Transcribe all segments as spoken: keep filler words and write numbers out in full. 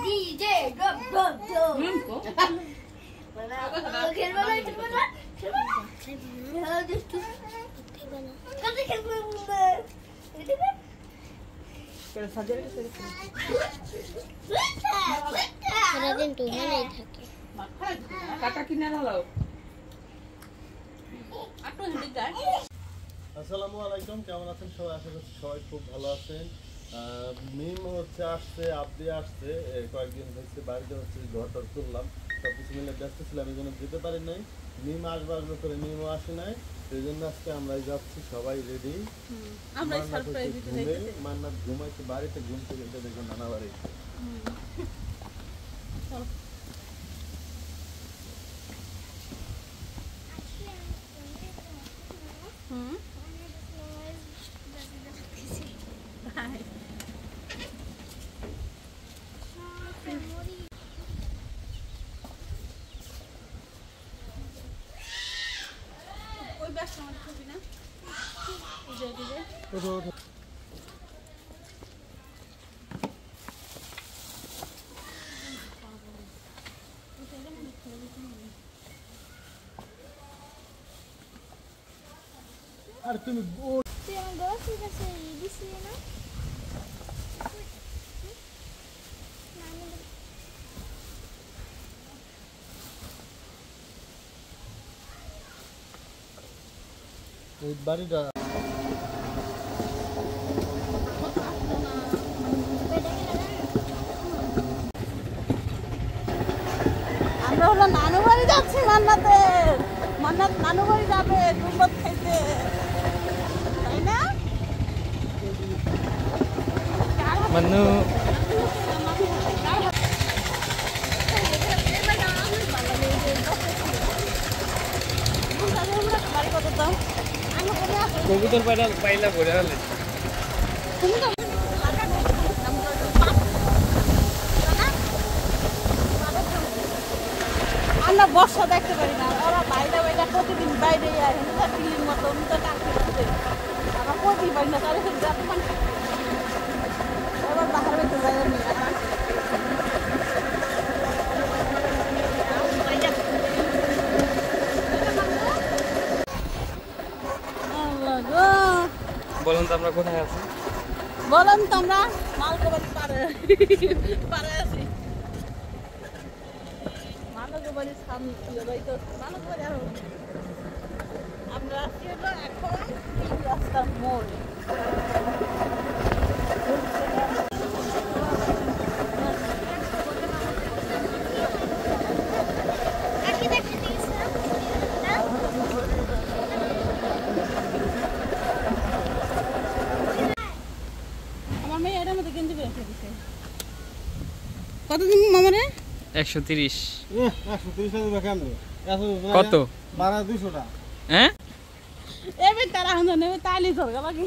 DJ drop drop drop বলা খেলবো না খেলবো না খেলবো না খেলবো দুষ্টু কত খেলবো এটা করে সাজারে করে সারা দিন তো মনেই থাকে কাকা কিনা হলো আপনি হেডি গায়। আসসালামু আলাইকুম, কেমন আছেন সবাই? আশা করছি সবাই খুব ভালো আছেন। মিম হচ্ছে আসছে, আপনি আসছে, কয়েকদিন হচ্ছে বাড়িতে হচ্ছে ঘরটা তুললাম, সব কিছু মিলে ব্যস্ত ছিলাম, এই জন্য যেতে পারি নাই। মিম আসবে আসবে করে মিমও আসে নাই, সেই জন্য আজকে আমরাই যাচ্ছি, সবাই রেডি। মান্নাত ঘুমাইছে বাড়িতে, ঘুম থেকে উঠে দেখুন নানা বাড়ি। হুম ওই ব্যাগ আমার ছবি না ওই দিকে ওঠো ওঠো। আর তুমি তুই আমার গোসল কাছে দিছিস না? এই বাড়িটা আমরা হলো নানু বাড়ি যাচ্ছি। মান্নাতের মান্নাত নানু বাড়ি যাবে দুধ খাইতে, তাই না মান্নু? কবুতর পাইলা পাইলা ভরে হলে আমরা বর্ষা দেখতে পারি না, ওরা বাইরে বাইরে প্রতিদিন বাইরে পিলির মতো আমরা প্রতি পারি না, তাহলে এবার বাহার হইতে যাই বলুন তো আমরা কোথায় আছি? বলুন তো আমরা মালগোবাড়ি পারে পারে আছি। মালগোবাড়ির সামনে মালগোবাড়ি আর আমরা আছি হলো এখন রাস্তার মোড়। কতদিন মামারে? একশো তিরিশ। একশো তিরিশ কত? বারা দুইশো টাকা। হ্যাঁ এবার তারা হন নেবে তাইলে চলবে বাকি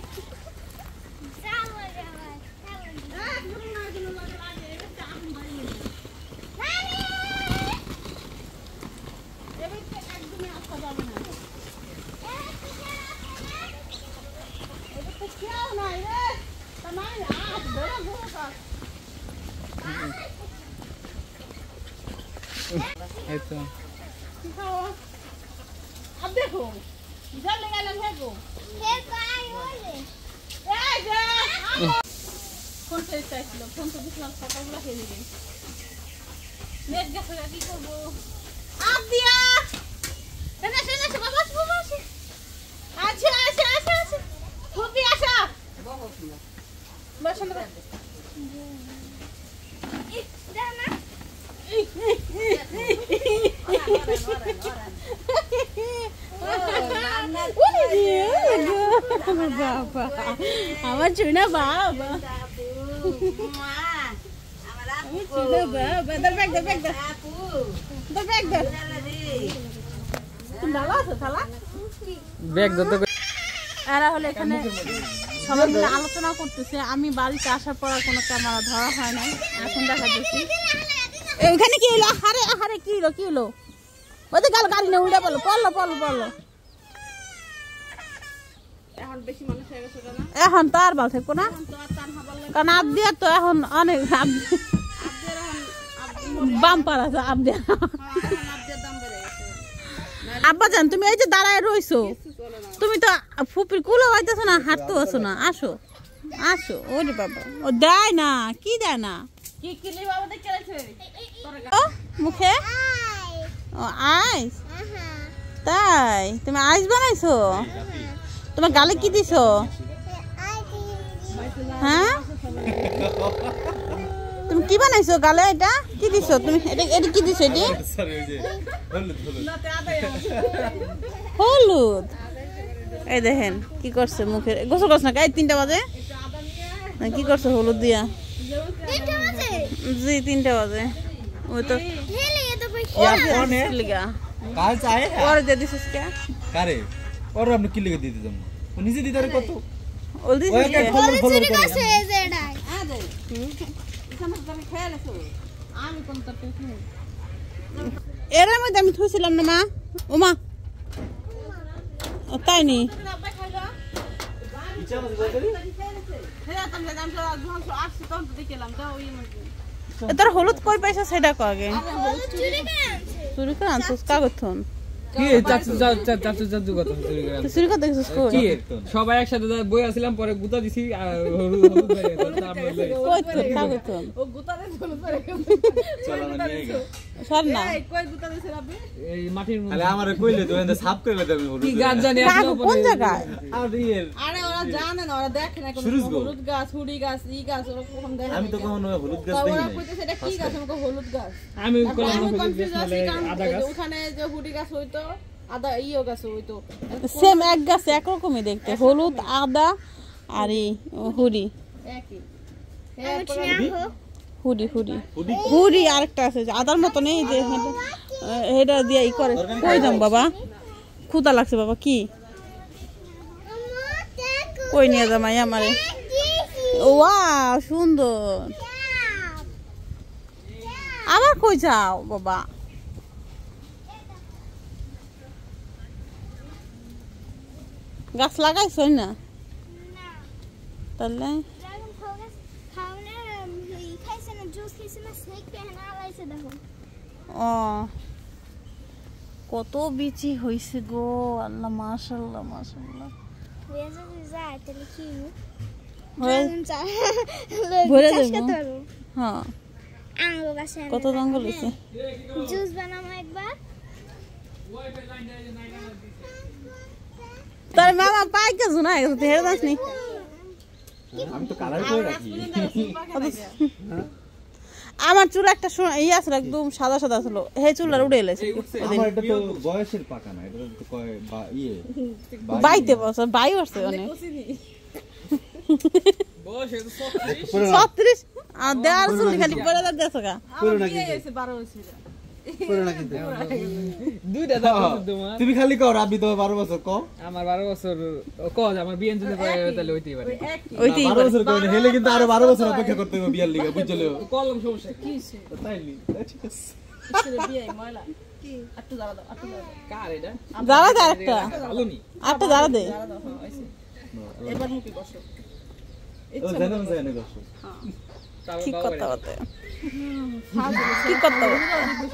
अब देखो इधर लगा लन है को फिर काय होले ए जा फोन पे চাইছিল ফোন তো বিছনা ফটোগুলো ফেলে দিই নেট গেছে কি করব আপ দিয়া এনে এনে বাবা বাবা আচ্ছা আচ্ছা আচ্ছা আচ্ছা খুবই আশা বসন্ত ই দানা আমার চুনা বাবা এরা হলে এখানে সবাই মিলে আলোচনা করতেছে। আমি বাড়িতে আসার পর কোনো ক্যামেরা ধরা হয় নাই, এখন দেখা যাচ্ছি এখানে কি হলো। আরে আরে কি হলো কি হলো ওদের গাল গাড়ি না উল্টা পড়লো পড়লো পড়লো পড়লো এখন বেশি মানুষ হয়ে গেছে না, এখন তো আর ভালো থাকবো না, কারণ আপ দিয়ে তো এখন অনেক বাম্পার আছে আপডেট আব্বা জান তুমি এই যে দাঁড়ায় রইছো তুমি তো ফুপির কুলো হইতেছো না হাঁটতে আছো না আসো আসো ওরে বাবা ও দেয় না কি দেয় না কি কিলি বাবা দেখে আছে ও মুখে ও আইস তাই তুমি আইস বানাইছো তোমার গালে কি দিছো হ্যাঁ তুমি কি বানাইছো গালে এটা কি দিছো তুমি এটা এটা কি দিছো এটি হলুদ এই দেখেন কি করছে মুখে গোসল করছ না এই তিনটা বাজে কি করছে হলুদ দিয়া জি তিনটা বাজে ওই তো কাল চাই ওরে দে দিছিস কে কারে ওরে আপনি কি লিখে দিতে যাম নিজে দিতে আরে কত ওল দিছিস ওই একটা ফলো ফলো করে আ দে এখানে তুমি খেয়ালছো আমি কোন তরতে খেয়ে এর মধ্যে আমি থুইছিলাম না মা ও মা তাই নি ইচ্ছা আছে করি হ্যাঁ তুমি দাম তো আটশো তো দেখলাম তো ওই তোর হলুদ কই পয়সা সেটা কো আগে চুরি করে আনছিস কাগজ থন কি চাচু চাচু চাচু কথা চুরি করে তুই চুরি করে দেখছিস কই কি সবাই একসাথে বই আসলাম পরে গুতা দিছি হলুদ হয়ে গেল তারপর কই তোর কাগজ থন ও গুতারে হলুদ হয়ে গেল চলা না নিয়ে গেল সর না এই কই গুতা দিছ রাবি এই মাটির মধ্যে আরে আমারে কইলে তো এন্ড সাফ করে দেবে হলুদ কি গাছ জানি কোন জায়গায় আর ইয়ের আরে ওরা জানে না ওরা দেখে না কোন হলুদ গাছ হুড়ি গাছ ই গাছ ওরা কখন দেখে আমি তো কখনো হলুদ গাছ ওরা দেখিনি কইতেছে এটা কি গাছ আমাকে হলুদ গাছ আমি কলম আমি হলুদ গাছ কনফিউজ মানে আছি কারণ আদা গাছ ওখানে যে হুড়ি গাছ হইতো আদা ইও গাছ হইতো সেম এক গাছ একরকমই দেখতে হলুদ আদা আর এই হুড়ি একই হুড়ি হুড়ি হুড়ি আরেকটা আছে যে আদার মতো নেই যে এটা দিয়ে ই করে কই যাম বাবা ক্ষুধা লাগছে বাবা কি কই নিয়ে যামাই আমারে ওয়াও সুন্দর আবার কই যাও বাবা গাছ লাগাইছই না তাহলে ও কত বিচি হইছে গো আল্লাহ মাশাআল্লাহ মাশাআল্লাহ ভরে দেবো হ্যাঁ কত জঙ্গল হয়েছে জুস বানাবো একবার তোর মামা পাই কে শুনা তুই হেরে যাস নি আমি তো কালার করে রাখি আমার চুল একটা ই আসলো একদম সাদা সাদা ছিল হে চুলটা উড়ে এলেছে আমার এটা তো বয়সের পাকা না এটা তো কয় বা ইয়ে বাইতে বছর বাই বছর অনেক ছত্রিশ আর দেওয়ার চুল খালি পরে যাচ্ছে গা পুরো নাকি বারো বছর পুরো নাকি দুইটা দাঁত তোমার তুমি খালি কও রাবি তো বারো বছর কও আমার বারো বছর কজ আমার বিয়ে যদি করে তাহলে হইতেই পারে ওইটাই বারো বছর কই হেলে কিন্তু আরো বারো বছর অপেক্ষা করতে হবে বিয়ার লিগে বুঝছলে কলম সমস্যা কি তাই নি ঠিক আছে বিয়ে ময়লা কি আটটু দাঁড়া দাও আটটু দাঁড়া কার এটা দাঁড়া দে একটা ভালো নি আটটা দাঁড়া দে এবার মুখে বসো ও জানেন জানেন গো কি করতে হতে কি করতে হবে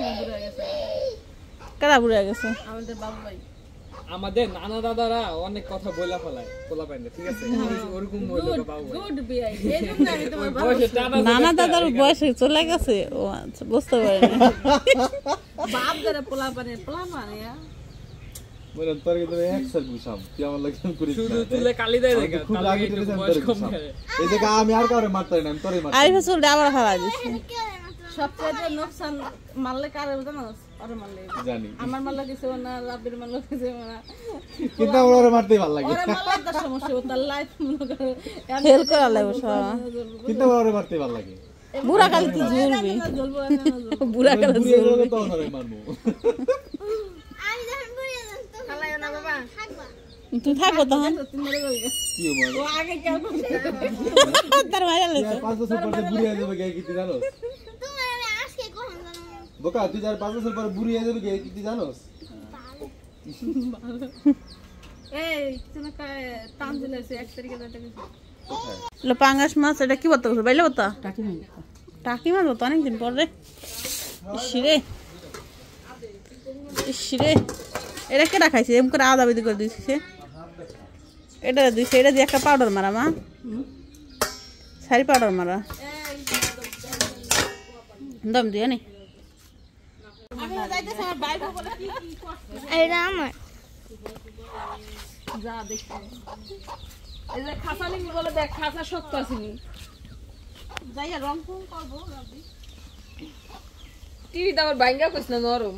কারা বুড়া গেছে আমাদের বাবু ভাই আমাদের নানা দাদারা অনেক কথা বইলা ফেলায় পোলা পাইনে ঠিক আছে ওরকম হইলো বাবু গুড বিয়ে এই জন্য আমি তোমার বাবু বয়সে টানা নানা দাদার বয়স চলে গেছে ও আচ্ছা বুঝতে পারিনি বাপ ধরে পোলা পানে পোলা মানে বলেন তোর কিন্তু এক্সেল বুঝাম তুই আমার লাগে করিস শুধু চুলে কালি দেয় দেখা খুব তাহলে লাগে একটু তুই বয়স কম কম যায় এই জায়গা আমি আর কাউরে মারতে না আমি তোরই মারতে আরিফা চুলটা আবার হারা দিচ্ছে সবচেয়ে নোকসান মারলে কারে জানো আরে মারলে জানি আমার মারলে কিছু না রাবির মারলে কিছু না কিন্তু আমার ওরে মারতেই ভালো লাগে ওরে মারলে একটা সমস্যা তার লাইফ মনে করো ফেল করা লাগবে সব কিন্তু আমার ওরে মারতেই ভালো লাগে বুড়া কালে তুই ঝুলবি জ্বলবো না বুড়া কালে বুড়িয়ে ঝুলবি গেলে তো ওরে মারবো আমি যখন বুড়িয়ে যাব তো খালায় না বাবা থাকবা তুই থাকবো তখন তুমি মরে যাবে কি মার ও আগে কেন তার মারা লেছে পাঁচ বছর পরে বুড়িয়ে যাবে কে কি তুই জানোস তোমার আমি আজকে কখন জানো বোকা তুই যার পাঁচ বছর পরে বুড়িয়ে যাবে কে কি তুই জানোস এই তুমি কায় টান দিলেছে এক তারিখে যাইতে গেছে লো পাঙ্গাস মাছ এটা কি বলতে গেছো বাইলে বতা টাকি মাছ টাকি মাছ বতা অনেকদিন পর রে ইসরে ইসরে এটা কেটা খাইছে এম করে আদা বিদি করে দিছে এটা দিছে এটা দিয়ে একটা পাউডার মারা মা সারি পাউডার মারা দম দিয়ে নি এটা আমার যা দেখি এই যে খাসা নিবি বলে দেখ খাসা শক্ত আসেনি যাইয়া রং ফং করবো টিভিটা আমার ভাঙ্গা কইস না নরম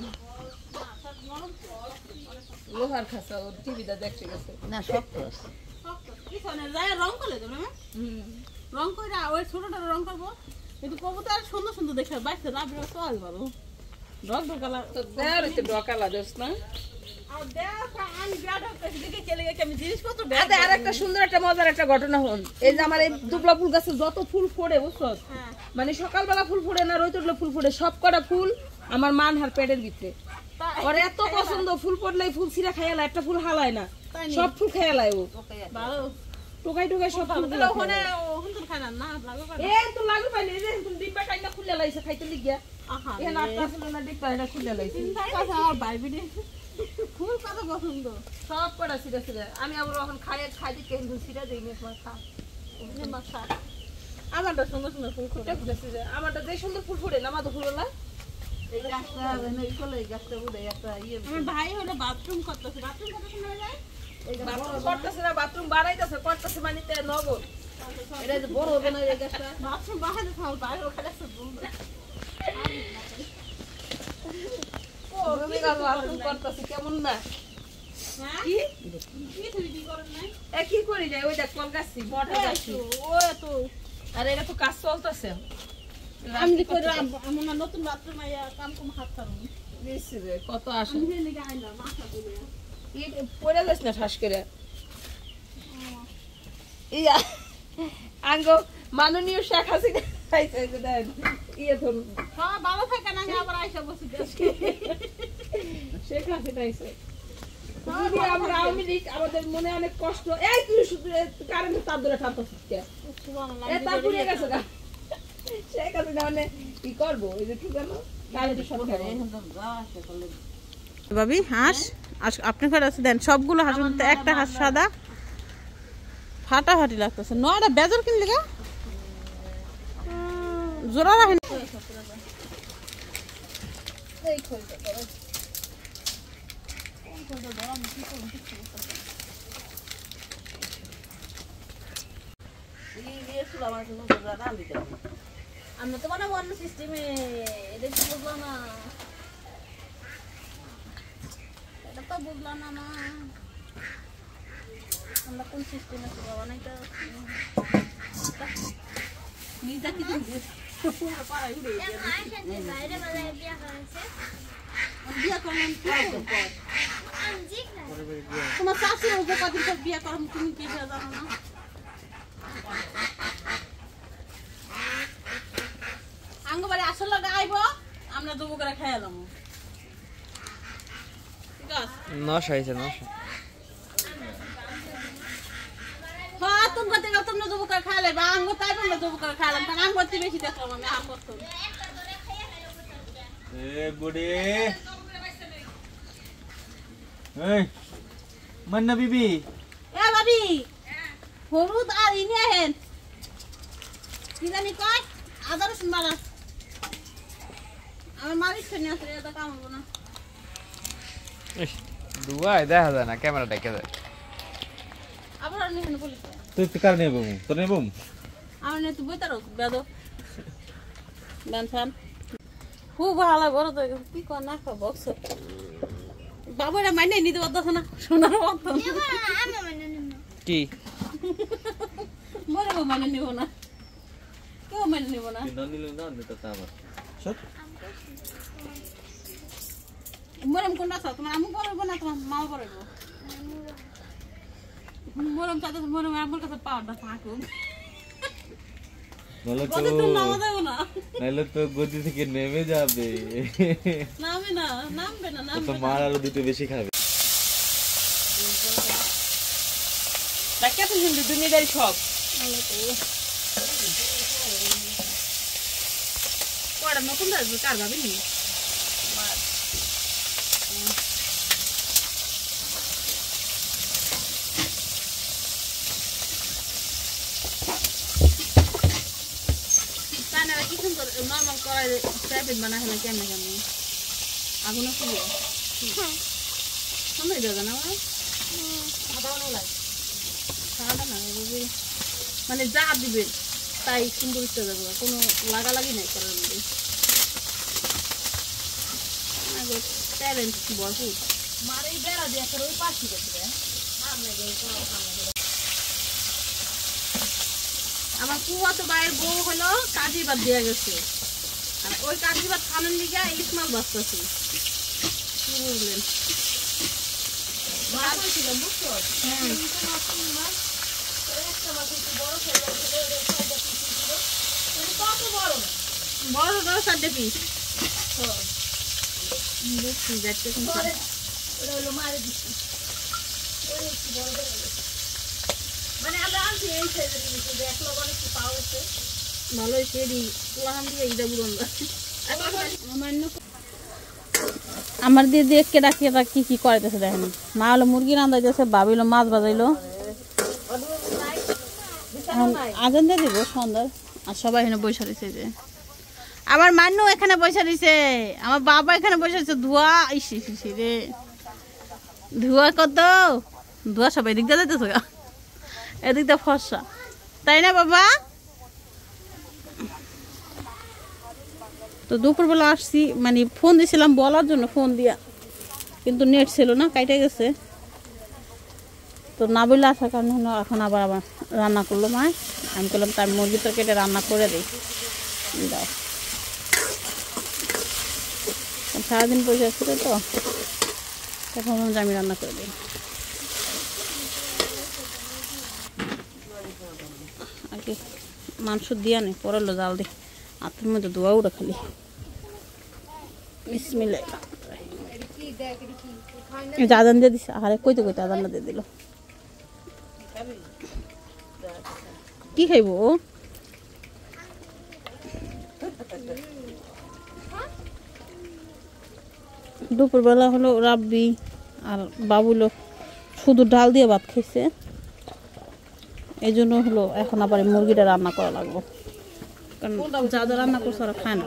লোহার খাসা ওর টিভিটা দেখতে গেছে না শক্ত আছে যাইয়া রং করলে তো না রং কইরা ওই ছোটটা রং করবো কিন্তু কবুতর সুন্দর সুন্দর দেখে বাইতে না বিরো সহজ ভালো রং ঢোকালা তো দেয়ার হইতে ঢোকালা দোস না আর দেখা আমি বিয়াটা কইছি দেখে চলে গেছে আমি জিনিসপত্র আরে আর একটা সুন্দর একটা মজার একটা ঘটনা হল এই যে আমার এই দুবলা ফুল গাছে যত ফুল ফোড়ে বুঝছো মানে সকালবেলা ফুল ফোড়ে না রোদ ফুল ফোড়ে সব কটা ফুল আমার মান হার পেটের ভিতরে ওর এত পছন্দ ফুল পড়লেই ফুল ছিঁড়া খাইয়ালা একটা ফুল হালায় না সব ফুল খাইয়ালায় ও ভালো টোকাই টোকাই সব ফুল তাহলে ওখানে ওখানে তো খায় না না লাগো করে এ তো লাগু পাইনি যে তুমি ডিব্বা টাইনা খুলে লাইছে খাইতে লিগিয়া আহা এ না আসলে না ডিব্বা এটা খুলে লাইছে কথা আমার বাইবি রে ফুল কত পছন্দ সব কটা ছিঁড়া ছিঁড়া আমি আবার এখন খাই খাই দিতে কিন্তু ছিঁড়া দেই না তোমার খা মাথা আমারটা সুন্দর সুন্দর ফুল করে ফুটে ছিঁড়া আমারটা যে সুন্দর ফুল ফুটে না মাথা ফুললা এই গাছটা মানে এই কোলে গাছটা উড়ে একটা ইয়ে আমার ভাই হলো বাথরুম করতেছে বাথরুম কত সময় যায় বাথরুম করতেছে না বাথরুম বাড়াইতেছে করতেছে মানিতে নগদ এটা যে বড় হবে না এই গাছটা বাথরুম বাহারে খাও বাইরে ওখানে সব বলবে ও রবি গাছ বাথরুম করতেছে কেমন না হ্যাঁ কি কি তুমি কি করেন না এ কি করি যায় ওইটা কল গাছছি বড় গাছছি ও এত আর এটা তো কাজ চলতেছে আমি কই আমি না নতুন বাথরুম আইয়া কাম কম হাত করব নিশ্চয় কত আসে আমি নিয়ে আইলাম মাথা দিলে ই পড়ে যাস না ঠাস করে ইয়া আঙ্গ মাননীয় শেখ হাসিনা খাইছে যে দেন ইয়ে ধরুন হ্যাঁ ভালো থাকে না আমি আবার আইসা বসে দেখি শেখ হাসিনা আইছে যদি আমরা আওয়ামী লীগ আমাদের মনে অনেক কষ্ট এই তুই শুধু কারেন্টের তার ধরে টানতেছিস কে এ তার পুড়ে গেছে গা শেখ হাসিনা মানে কি করবো এই যে কি জানো কারেন্টের সরকার ভাবি হাঁস আপনি ফের আছে দেন সবগুলো হাঁস একটা হাঁস সাদা ফাটাফাটি লাগতেছে নয়টা বেজর কিনলে গা জোড়া রাখেন এই খোলটা করো আমরা তো মানে অন্য সিস্টেমে এটা কি বুঝলাম না এটা তো বুঝলাম না মা আমরা কোন সিস্টেমে বাবা না এটা নিজা কি দিন বিয়া করলাম তোমার শাশুড়ি ওকে কদিন পর বিয়া করলাম তুমি কি জানো না আঙ্গবাড়ি আসলে গাইব আমরা দুবো করে খাইলাম ঠিক আছে নশো হয়েছে নশো হ্যাঁ তুমি করতে গেলে তোমরা দুবো করে খাইলে বা আঙ্গ তাই তোমরা দুবো করে খাইলাম কারণ আঙ্গ করতে বেশি দেখলাম আমি আর করতাম এ বুড়ি এই মান্না বিবি এ ভাবি হলুদ আর ইনে হেন কি জানি কয় আদা রসুন বাড়া আমার মালিক শুনে আসলে এটা কাম হবো না দুয়াই দেখা যায় না ক্যামেরা ডেকে যায় আবার আর নিহেন বলি তুই তো কার নেব তোর নেব আমার নিয়ে তুই বইতারো বেদ বেন ফান খুব ভালো বড় তো কি কর না খা বক্স বাবুরা মানে নিতে পারতো না শোনার মতো কি মরে মানে নিব না কেউ মানে নিব না না নিলে না নিতে তা আমার সব মরম কোনটা আছে তোমার আমু বলবো না তোমার মা বলবো মরম চাতে মরম আমার কাছে পাওয়াটা থাকুক নালে তো গদি তো নামা দেব না নালে তো গদি থেকে নেমে যাবে নামে না নামবে না তো নামবে মার আরো দুটো বেশি খাবে বাক্যা তো হিন্দু দুনিয়াদারি সব কড়া নতুন আসবে কার ভাবি নি তাই কি সুন্দর নরমাল কড়াই প্যাকেট বানায় না কেমন কেমন আগুন আছে হ্যাঁ সময় দেবে না মানে যা দিবে তাই সুন্দর ইচ্ছা যাবে কোনো লাগালাগি নাই করার মধ্যে ট্যালেন্ট ভরপুর মার এই বেড়া দিয়ে ওই পাশি গেছে আমার কুয়াতো বাইরের বউ হলো কাজি ভাত দেওয়া গেছে আর ওই কাজি ভাত খানের লিগে ইলিশ মাছ বাঁচতেছে কি বুঝলেন বড় বড় চারটে পিস মানে আমরা আনছি এই ভালো হয়েছে আমার দিদি একে ডাকিয়ে কি কি করাইতেছে দেখেন মা হলো মুরগি রান্ধাইতেছে বাবি হলো মাছ বাজাইলো আজান দিয়ে দিব সন্ধ্যার আর সবাই এখানে বসে রয়েছে যে আমার মান্নু এখানে বসে রয়েছে আমার বাবা এখানে বসে রয়েছে ধোয়া ইসি ইসি রে ধোয়া কত ধোয়া সবাই এদিক দিয়ে যাইতেছে এদিক দিয়ে ফর্সা তাই না বাবা তো দুপুরবেলা আসছি মানে ফোন দিয়েছিলাম বলার জন্য ফোন দিয়া কিন্তু নেট ছিল না কাইটে গেছে তো না বললে আসার কারণে এখন আবার আবার রান্না করলো মায় আমি বললাম তার মুরগি তো কেটে রান্না করে দিই দাও সারাদিন পয়সা ছিল তো তখন আমি রান্না করে দিই আর কি মাংস দিয়া নেই পরলো জাল দিই হাতের মধ্যে ধোয়া উড়ে খালি বিসমিল্লাহ আদান দিয়ে দিছে আরে কইতে কইতে আদানটা দিয়ে দিল কি খাইব দুপুরবেলা হলো রাব্বি আর বাবুলো শুধু ডাল দিয়ে ভাত খাইছে এই জন্য হলো এখন আবার মুরগিটা রান্না করা লাগবে কারণ যা যা রান্না করছে ওরা খায় না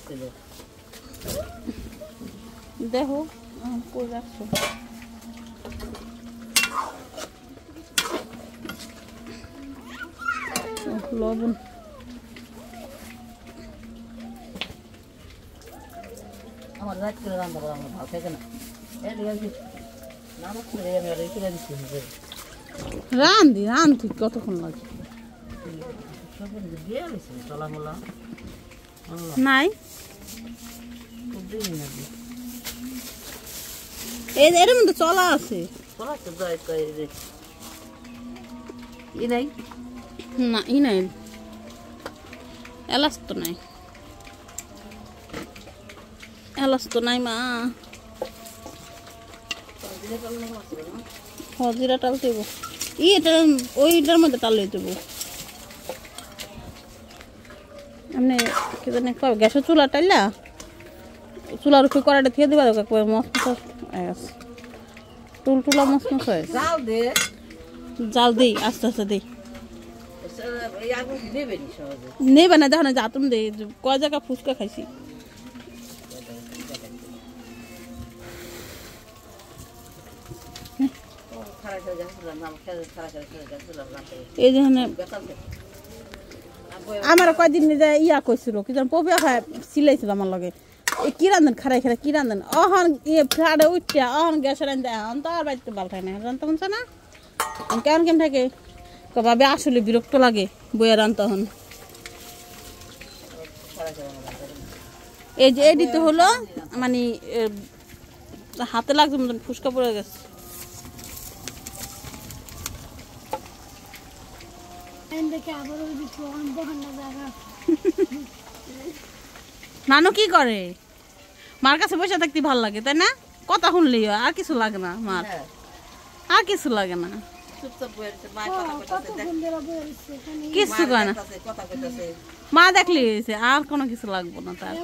দেখো কই রাখছো লবণ আমার রাত করে রান্না করা আমার ভালো থাকে না রান্ধি রান্ধি কতক্ষণ লাগে নাই এর মধ্যে চলা আছে না ই নাই এলাচ তো নাই এলাচ তো নাই মা হজিরা টাল দেব ই এটা ওইটার মধ্যে টাল দেব এমনি কি জানি গ্যাসের চুলা টাইলা চুলার উপরে কড়াইটা দিয়ে দিবা মশ মশ হয়ে গেছে টুল টুলা মশ মশ হয়ে জাল দে জাল দিই আস্তে আস্তে দিই নেবে সহজে নেবে না দেখো না জাতুম দে কয় জায়গা ফুচকা খাইছি এই যে আমার কয়দিন ইয়া কইছিল কি যেন পপিয়া খাই সিলাইছিল আমার লগে এই কি রান্ধেন খারাই খারাই কি রান্ধেন অহন ইয়ে ফ্রাডে উঠিয়া অহন গ্যাসে রান্ধে এখন তো আর বাড়িতে ভালো থাকে না রান্ধতে শুনছে না কেমন কেমন থাকে কবে আসলে বিরক্ত লাগে বইয়া রান তখন এই যে এডিতে হলো মানে হাতে লাগছে মতন ফুসকা পড়ে গেছে নানু কি করে মার কাছে বসে থাকতে ভাল লাগে তাই না কথা শুনলি আর কিছু লাগে না মার আর কিছু লাগে না চুপচাপ বসে আছে, মা কথা কইতাছে, দেখ কিছু কয় না, কইতাছে, কথা কইতাছে। মা দেখলি হয়েছে, আর কোনো কিছু লাগবো না তার।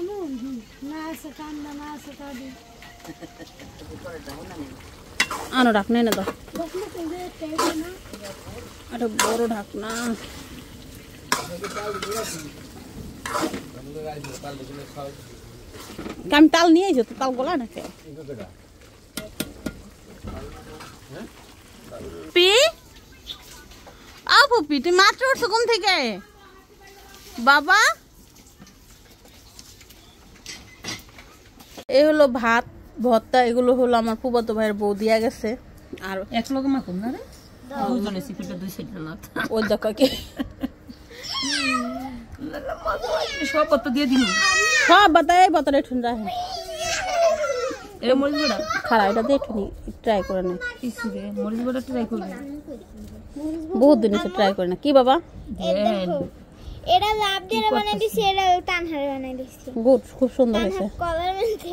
আনো ঢাকনা এনে দাও, একটা বড় ঢাকনা। আমি তাল নিয়ে এসো তো, তাল গোলা না খেয়ে পি আপু পি তুই মাত্র উঠছো ঘুম থেকে বাবা। এই হলো ভাত ভর্তা, এগুলো হলো আমার ফুফাতো ভাইয়ের বউ দিয়া গেছে। আর এক লগে মাখুম না রে, দুজনে সিপিটা দুই সাইড না, ওই দেখা কে সব কত দিয়ে দিন। সব বাতায় বাতারে ঠুন রাখে এর মরিচ বড়া খারা, এটা দিয়ে ঠুনি ট্রাই করে না, কিছু রে মরিচ বড়া ট্রাই করবে, বহুত দিন এসে ট্রাই করে না। কি বাবা দেন এটা লাভ দিয়ে বানাই দিছি, এটা টান হারে বানাই দিছি, গুড, খুব সুন্দর হয়েছে। কলার মধ্যে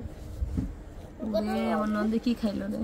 দে আমার নন্দে কি খাইলো রে,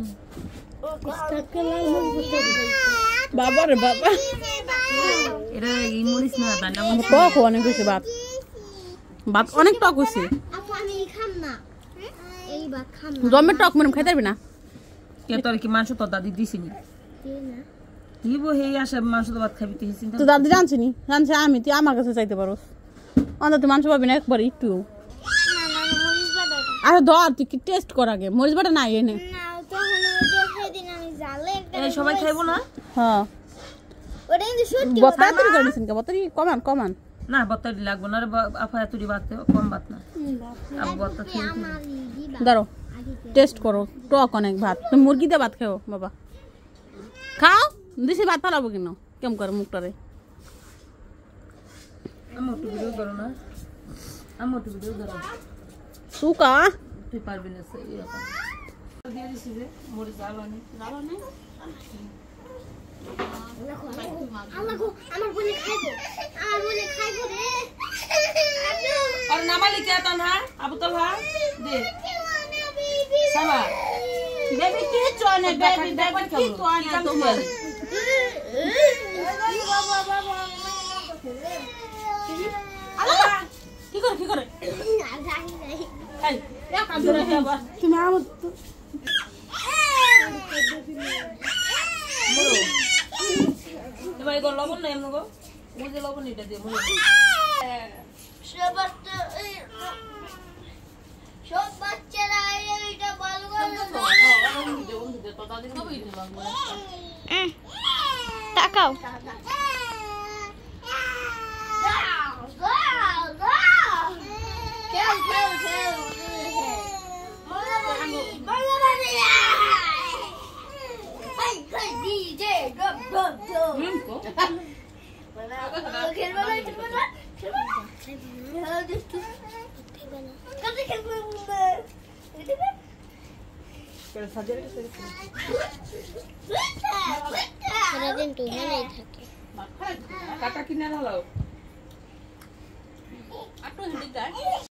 বাবা রে বাবা, এরা এই মরিচ না দানা মরিচ টক অনেক বেশি, ভাত ভাত অনেক টক হয়েছে। আপু আমি খাম না, এই ভাত খাম না, জমের টক মানে খাইতে পারবি না। কে তোর কি মাংস তো দাদি দিছিনি দিই না দিব হে আসে মাংস তো ভাত খাবি তুই চিন্তা তো দাদি জানছি নি, জানছে আমি, তুই আমার কাছে চাইতে পারো অন্তত তুই মাংস পাবি না একবার একটু। না না মরিচ বাটা আরে ধর তুই কি টেস্ট কর আগে, মরিচ বাটা নাই এনে। না, তখন ওই যে সেদিন আমি জালে একটা এই সবাই খাইবো না হ্যাঁ ওটা কিন্তু সত্যি বত্তা তুই করে নিছেন কে, বত্তারি কমান কমান। না বত্তারি লাগবো না রে আফা এতটি ভাত কম ভাত না আব বত্তা খেয়ে আমারই দিবা ধরো টেস্ট করো, টক অনেক ভাত। তুমি মুরগি দিয়ে ভাত খাও বাবা, খাও দিছি ভাত পালাবো কেন, কেমন করে মুখটারে। আমি একটু ভিডিও করো না, আমি একটু ভিডিও করো, সুকা তুই পারবি না সেই এরকম দিয়ে দিছি যে মরিচ জ্বালানি জ্বালানি আল্লাহ গো আমার বলে খাইবো, আমার বলে খাইবো রে আর নামালি কে তানহা আবু তালহা দে সাবা বেবি কি চনে, বেবি বেবি কি চনে তোমার। আল্লাহ কি করে কি করে এই এক কাজ করে বাবা, তুমি আমার মুরো এবারে গো লবণ না এমন গো মুজে লবণ এটা দে মুরো সবার তো সব বাচ্চারা এইটা ভালো করে তাকাও খেল খেল খেল ডিজে ডব ডব ডব খেলবো না খেলবো না খেলবো না কত খেলবো সারাদিন তো ওখানেই থাকে, কাটা কিনা হলো আটো হিন্দি যায়।